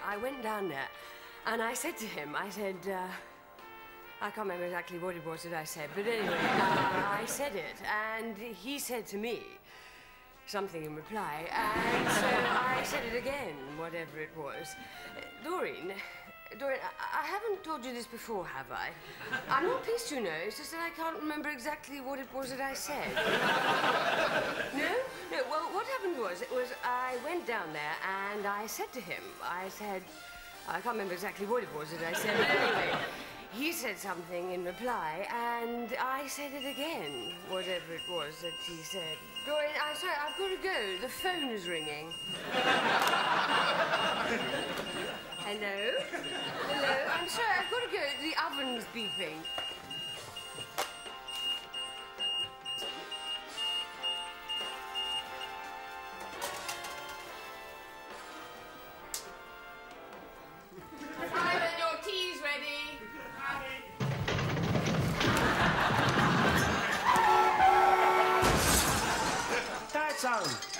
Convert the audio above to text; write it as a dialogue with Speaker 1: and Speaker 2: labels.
Speaker 1: I went down there and I said to him, I said, I can't remember exactly what it was that I said, but anyway, I said it, and he said to me something in reply, and so I said it again, whatever it was. Doreen, I haven't told you this before, have I? I'm not pissed, you know. It's just that I can't remember exactly what it was that I said. No? No, well, what happened was, I went down there and I said to him, I said, I can't remember exactly what it was that I said, but anyway, he said something in reply, and I said it again, whatever it was that he said. Doreen, I'm sorry, I've got to go. The phone is ringing. Hello? Hello? I'm sorry, I've got to go. The oven's beeping.
Speaker 2: Simon, your tea's ready.
Speaker 3: Dad's home.